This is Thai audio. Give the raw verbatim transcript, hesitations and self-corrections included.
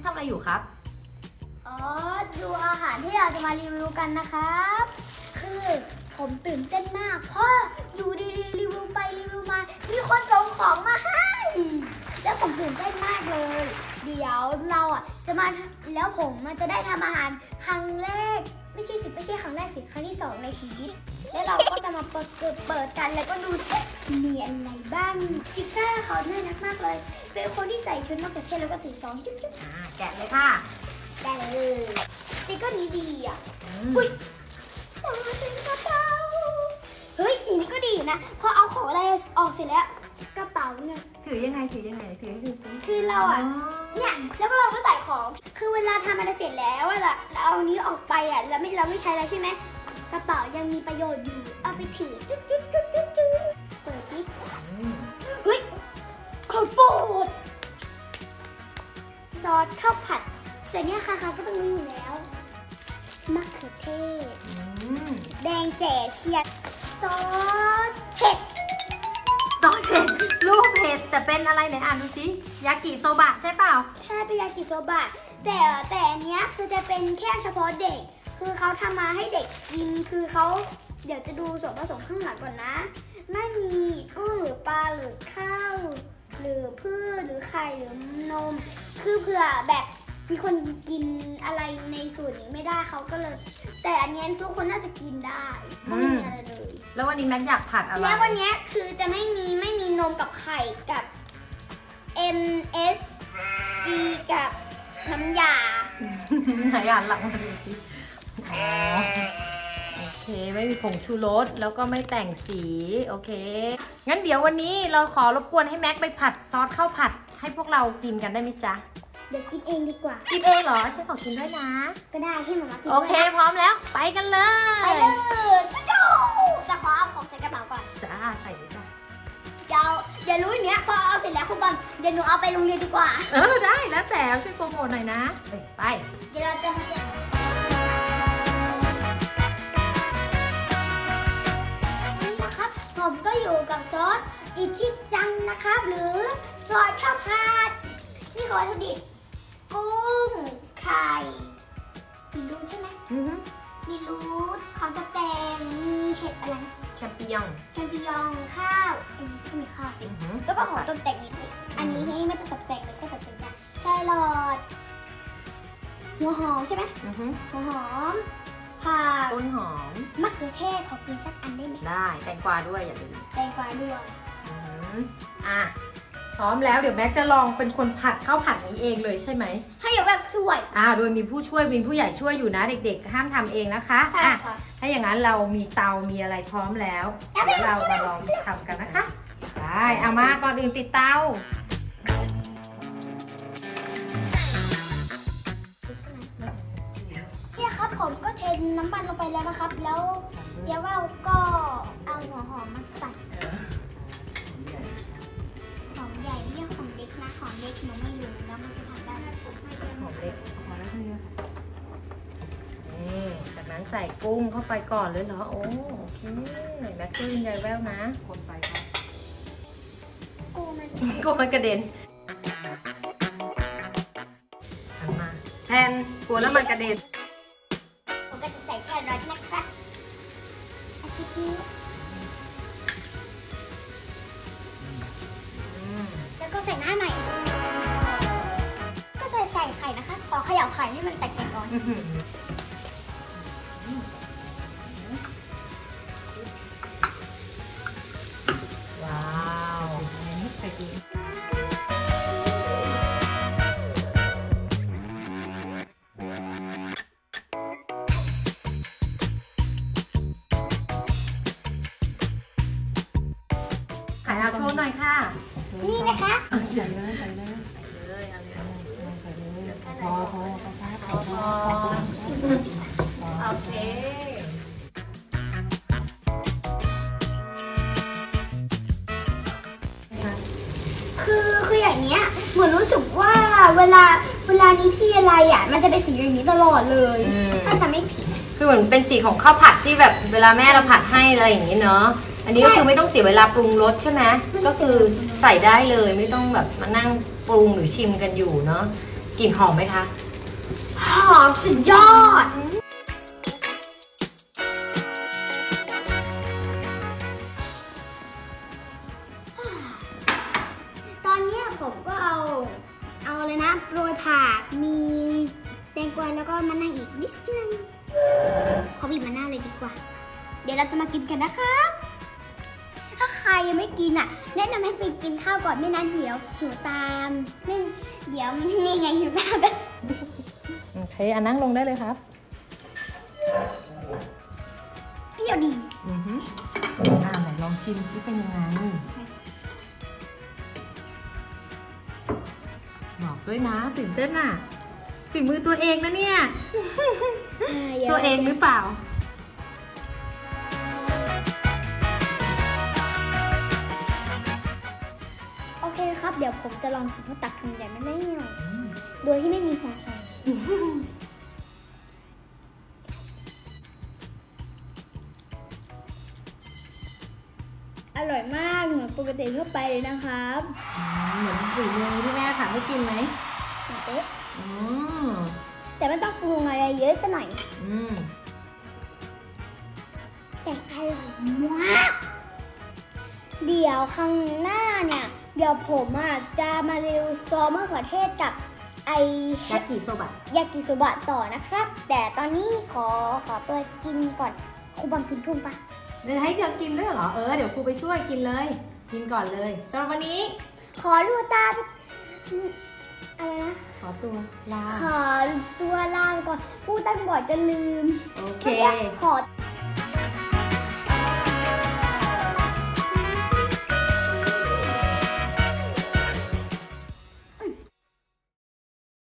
ทำอะไรอยู่ครับอ๋อดูอาหารที่เราจะมารีวิวกันนะครับคือผมตื่นเต้นมากเพราะอยู่ดีๆรีวิวไปรีวิวมามีคนส่งของมาให้แล้วผมตื่นเต้นมากเลยเดี๋ยวเราอ่ะจะมาแล้วผมมันจะได้ทำอาหารครั้งแรกไม่ใช่สิไม่ใช่ครั้งแรกสิครั้งที่สองในชีวิตแล้วเราก็จะมาเปิดเปิดกันแล้วก็ดูมีอะไรบ้างสติ๊กเกอร์เขาน่ารักมากเลยเป็นคนที่ใส่ชุดมะเขือเทศแล้วก็สีซองจุ๊บๆอ่าแกะเลยค่ะได้เลยสติ๊กเกอร์นี้ดีอ่ะอุ้ยโอ้ยเป็นกระเป๋าเฮ้ยอย่างนี้ก็ดีนะพอเอาของอะไรออกเสร็จแล้วกระเป๋าเนี่ยถือยังไงถือยังไงถือให้ดูซิคือเราอ่ะเนี่ยแล้วก็เราก็ใส่ของคือเวลาทำอะไรเสร็จแล้วอะเราเอานี้ออกไปอ่ะแล้วไม่เราไม่ใช้แล้วใช่ไหมกระเป๋ายังมีประโยชน์อยู่เอาไปถือจุ๊บจุ๊บจุ๊บจุ๊บจุ๊บเปิดซิเฮ้ยของโปรดซอสข้าวผัดแต่เนี้ยค่ะค่ะก็ต้องรู้อยู่แล้วมะเขือเทศแดงแจ่เชียดซอสเห็ดซอสเห็ดรูปเห็ดแต่เป็นอะไรไหนอ่านดูสิยากิโซบะใช่เปล่าใช่เป็นยากิโซบะแต่แต่อันเนี้ยคือจะเป็นแค่เฉพาะเด็กคือเขาทำมาให้เด็กกินคือเขาเดี๋ยวจะดูส่วนผสมข้างหลังก่อนนะไม่มีกุ้งหรือปลาหรือข้าวหรือพืชหรือไข่หรือนมคือเผื่อแบบมีคนกินอะไรในส่วนนี้ไม่ได้เขาก็เลยแต่อันนี้ทุกคนน่าจะกินได้ไม่มีอะไรเลยแล้ววันนี้แม็กอยากผัดอะไรแล้ววันนี้คือจะไม่มีไม่มีนมกับไข่กับ เอ็ม เอส จี กับน้ำยาไหนอ่านหลังมาดูสิอ๋อโอเคไม่มีผงชูรสแล้วก็ไม่แต่งสีโอเคงั้นเดี๋ยววันนี้เราขอรบกวนให้แม็กไปผัดซอสข้าวผัดให้พวกเรากินกันได้ไหมจ๊ะเดี๋ยวกินเองดีกว่ากินเองเหรอฉันขอกินด้วยนะก็ได้ให้หมามากินโอเคพร้อมแล้วไปกันเลยไปเลยจะขอเอาของใส่กระเป๋าก่อนจ้าใส่เลยจ้ะเดี๋ยวเดี๋ยวรู้อย่างเนี้ยพอเอาเสร็จแล้วคุณบอลเดี๋ยวหนูเอาไปโรงเรียนดีกว่าเออได้แล้วแต่ช่วยโปรโมทหน่อยนะไปเดี๋ยวเราจะมานี่นะครับผมก็อยู่กับซอสอิชิจังนะครับหรือซอสข้าวผัดนี่ขอวัตถุดิบกุ้งไข่มีรูทใช่ไหมมีรูทของตะแตงมีเห็ดอะไรแชมปิญองแชมปิญองข้าวอันนี้ก็มีข้าวสิแล้วก็ของตกแต่งนิดนึงอันนี้นี่ไม่ต้องตกแต่งเลยแค่ตกแต่งกันแครอทหัวหอมใช่ไหมหัวหอมผักต้นหอมมะเขือเทศขอกินสักอันได้ไหมได้แตงกวาด้วยอย่าลืมแตงกวาด้วยอ่ะพร้อมแล้วเดี๋ยวแม็กจะลองเป็นคนผัดข้าวผัดนี้เองเลยใช่ไหมให้เดี๋ยวแบบช่วยอ่าโดยมีผู้ช่วยมีผู้ใหญ่ช่วยอยู่นะเด็กๆห้ามทำเองนะคะอ่ะถ้าอย่างนั้นเรามีเตามีอะไรพร้อมแล้วเดี๋ยวเรามาลองทำกันนะคะได้เอามาก่อนอื่นติดเตาเนี่ยครับผมก็เทน้ำมันลงไปแล้วนะครับแล้วเดี๋ยวเราก็เอาหัวหอมมาใส่ของใหญ่เรียกของเล็กนะของเล็กหนูไม่รู้แล้วมันจะทำได้ไหมของเล็กพอแล้วทีนี้นี่จากนั้นใส่กุ้งเข้าไปก่อนเลยเหรอโอ้โอเคแม็กซ์ยายแววนะคนไปครับกุ้งมันกุ้งมันกระเด็นหันมาแทนกลัวแล้วมันกระเด็นผมก็จะใส่แครอทนะคะอาทิตย์แล้วก็ใส่หน้าใหม่ก็ใส่ใส่ไข่นะคะขอเขย่าไข่ให้มันแตกๆก่อนว้าวใส่ดีถ่ายเอาโชว์หน่อยค่ะนี่นะคะใส่เลยใส่เลยใส่เลยอะไรใส่เลยพอพอพอพอพอโอเคคือคืออย่างเนี้ยเหมือนรู้สึกว่าเวลาเวลานี้ที่อะไรอ่ะมันจะเป็นสีอย่างนี้ตลอดเลยถ้าจะไม่ผิดคือเหมือนเป็นสีของข้าวผัดที่แบบเวลาแม่เราผัดให้อะไรอย่างนี้เนาะอันนี้ก็คือไม่ต้องเสียเวลาปรุงรสใช่ไหมก็คือใส่ได้เลยไม่ต้องแบบมานั่งปรุงหรือชิมกันอยู่เนาะกลิ่นหอมไหมคะหอมสุดยอดตอนนี้ผมก็เอาเอาเลยนะโรยผักมีแตงกวาแล้วก็มะนาวอีกนิดนึงขอบีบมะนาวเลยดีกว่าเดี๋ยวเราจะมากินกันนะครับถ้าใครยังไม่กินอ่ะแนะนำให้ไปกินข้าวก่อนไม่นั้นเดี๋ยวหิวตามไม่เดี๋ยวนี่ไงหิวตามแบบโอเคอันนั่งลงได้เลยครับเปรี้ยวดีอือฮึอ่าไหนลองชิมซิเป็นยังไงบอกด้วยนะตื่นเต้นอ่ะฝีมือตัวเองนะเนี่ย ตัวเองหรือเปล่าโอเคครับ เดี๋ยวผมจะลองกินข้าวตักคำใหญ่ไม่ได้หรอกโดยที่ไม่มีหัวไข่อร่อยมากเหมือนปกติทั่วไปเลยนะครับเหมือนฝีมือที่แม่ทำให้กินไหมเป๊ะอืมแต่ไม่ต้องปรุงอะไรเยอะซะหน่อยอืมแต่อร่อยมากเดี๋ยวข้างหน้าเนี่ยเดี๋ยวผมอ่ะจะมารีวิวซอสมะเขือเทศกับไอยากิโซบะยากิโซบะต่อนะครับ แต่ตอนนี้ขอขอเปิดกินก่อนครูบังกินกุ้งปะเดี๋ยวให้เดี๋ยวกินด้วยเหรอเออเดี๋ยวครูไปช่วยกินเลยกินก่อนเลยสำหรับวันนี้ขอดูตาอะไรนะขอตัวลาขอตัวลาไปก่อนพูดตั้งบ่อยจะลืมโอเคมื่กี้ขอ